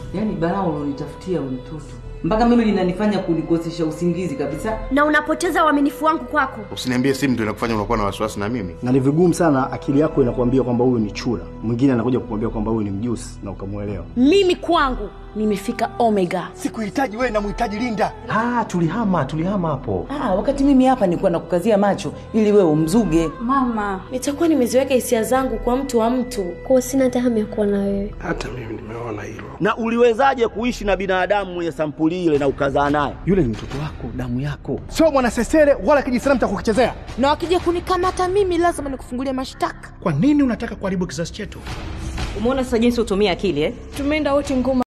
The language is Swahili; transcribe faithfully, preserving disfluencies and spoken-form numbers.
Yaani balaa unanitafutia wewe mtoto. Mpaka mimi linanifanya kunikosesha usingizi kabisa. Na unapoteza uaminifu wangu kwako. Usiniambie simu ndio inakufanya unakuwa na wasiwasi na mimi. Na ni vigumu sana akili yako inakuambia kwamba huyu ni chura. Mwingine anakuja kukuambia kwamba huyu ni mjusi na ukamuelewa. Mimi kwangu nimefika omega. Sikuhitaji wewe, na muhitaji Linda. Ah, tulihama, tulihama hapo. Ah, wakati mimi hapa nilikuwa nakukazia macho ili wewe umzuge. Mama, nitakuwa nimeziweka hisia zangu kwa mtu wa mtu. Kwa sina tahamu ya kuwa na wewe. Hata mimi nimeona hilo. Na uliwezaje kuishi na binadamu mwenye sampuli ile na ukazaa naye? Yule ni mtoto wako, damu yako. Sio mwana sesere wala kijisalamu cha kukichezea. Na wakija kunikamata mimi lazima nikufungulie mashtaka. Kwa nini unataka kuharibu kizazi chetu? Umeona sasa jinsi utumia akili eh? Tumeenda wote ngoma.